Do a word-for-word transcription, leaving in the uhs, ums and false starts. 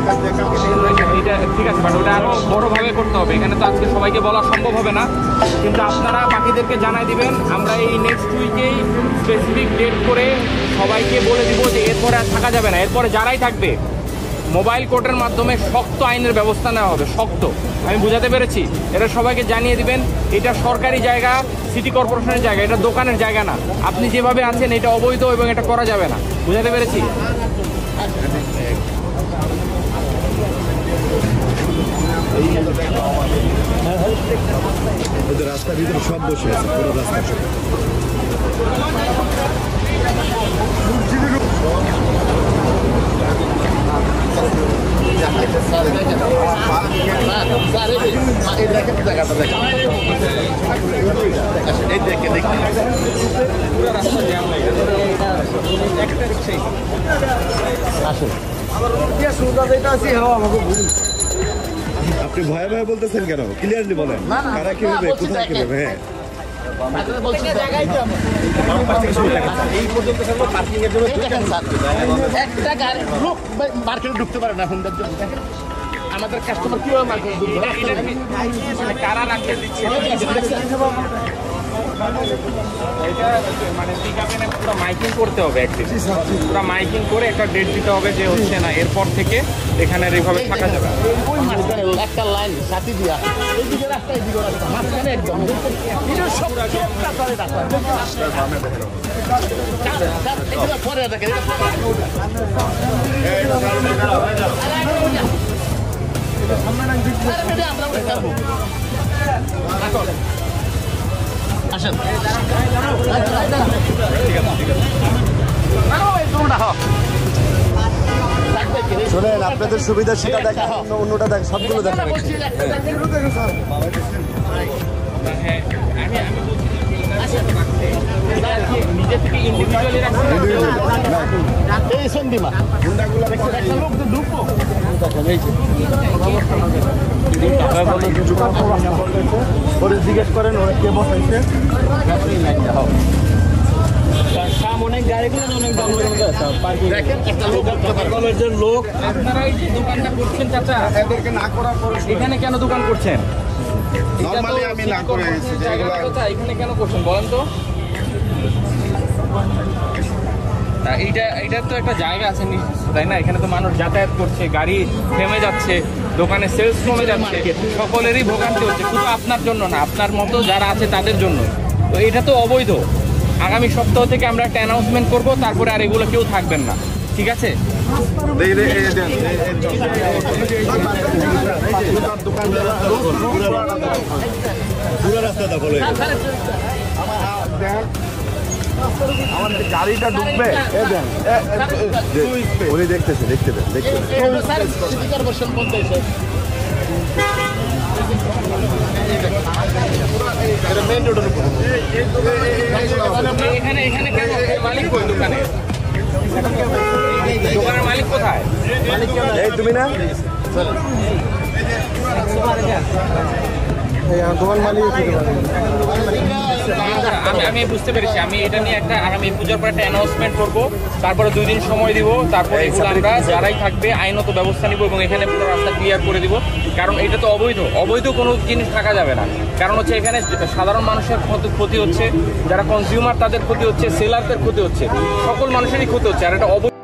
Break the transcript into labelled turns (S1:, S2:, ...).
S1: এটা ঠিক আছে, বাট ওটা আরও বড়োভাবে করতে হবে। এখানে তো আজকে সবাইকে বলা সম্ভব হবে না, কিন্তু আপনারা বাকিদেরকে জানাই দিবেন। আমরা এই নেক্সট উইকেই স্পেসিফিক ডেট করে সবাইকে বলে দিব যে এরপরে আর থাকা যাবে না। এরপরে যারাই থাকবে মোবাইল কোর্টের মাধ্যমে শক্ত আইনের ব্যবস্থা নেওয়া হবে, শক্ত। আমি বুঝাতে পেরেছি? এটা সবাইকে জানিয়ে দিবেন। এটা সরকারি জায়গা, সিটি কর্পোরেশনের জায়গা, এটা দোকানের জায়গা না। আপনি যেভাবে আছেন এটা অবৈধ এবং এটা করা যাবে না। বুঝাতে পেরেছি?
S2: রাস্তার ভিতরে সব বসে আছে, পুরো রাস্তা আপনি ভয়ে ভয়ে বলতেছেন কেন? ক্লিয়ারলি বলেন, কারা কিভাবে কোথায় কিভাবে? হ্যাঁ
S3: একটা গাড়ি লোক মার্কেটে ঢুকতে পারে না হুন্ডার জন্য। আমাদের কাস্টমার কিভাবে মার্কেটে ঢুকবে?
S1: কারা রাখতে দিচ্ছে? এটা মানে পিকআপে পুরো মাইকিং করতে হবে, একদিন পুরো মাইকিং করে একটা ডেট দিতে হবে যে হচ্ছে না এরপর থেকে এখানে এইভাবে থাকা যাবে।
S3: একটা লাইন সাথে দিয়া এইদিকে রাস্তা এইদিকে রাস্তা মাঝখানে একদম পরে দেখেন আসেন
S2: শোনেন, আপনাদের সুবিধা সেটা দেখেন, অন্যটা দেখেন, সবগুলো দেখেন।
S1: নিজে থেকে ইন্ডিভিজুয়ালি রাখছেন
S3: এই সন্ধিমা ঢুকবো জিজ্ঞেস করেন ওরা কে বসাইছে। অনেক গাড়িগুলো অনেক কলেজের লোক।
S1: আপনারা এই যে দোকানটা করছেন চাচা, এদেরকে না করার পরে এখানে কেন দোকান করছেন?
S2: আমি না করে
S1: এখানে কেন করছেন বলেন তো? এইটা এইটা তো একটা জায়গা আছে তাই না? এখানে তো মানুষ যাতায়াত করছে, গাড়ি থেমে যাচ্ছে, দোকানে সেলস কমে যাচ্ছে, সকলেরই ভোগান্তি হচ্ছে, শুধু আপনার জন্য না, আপনার মতো যারা আছে তাদের জন্য। তো এটা তো অবৈধ। আগামী সপ্তাহ থেকে আমরা একটা অ্যানাউন্সমেন্ট করবো, তারপরে আর এগুলো কেউ থাকবেন না, ঠিক আছে?
S2: আমাদের গাড়িটা ঢুকবে, উনি দেখতেছে, দেখতে দেন, দেখতে
S1: এখানে এখানে কেন মালিক কই দোকানে? দোকানের মালিক কোথায়?
S2: এই তুমি না দোকান মালিক?
S1: আমি বুঝতে পেরেছি। আমি এটা নিয়ে একটা আগামী পূজার পর একটা অ্যানাউন্সমেন্ট করবো, তারপরে দুই দিন সময় দিব, তারপরে এগুলো আমরা যারাই থাকবে আইনত ব্যবস্থা নিব এবং এখানে পুরো রাস্তা ক্লিয়ার করে দিব। কারণ এটা তো অবৈধ, অবৈধ কোনো জিনিস থাকা যাবে না। কারণ হচ্ছে এখানে সাধারণ মানুষের ক্ষতি হচ্ছে, যারা কনজিউমার তাদের ক্ষতি হচ্ছে, সেলারদের ক্ষতি হচ্ছে, সকল মানুষেরই ক্ষতি হচ্ছে। আর এটা অবৈধ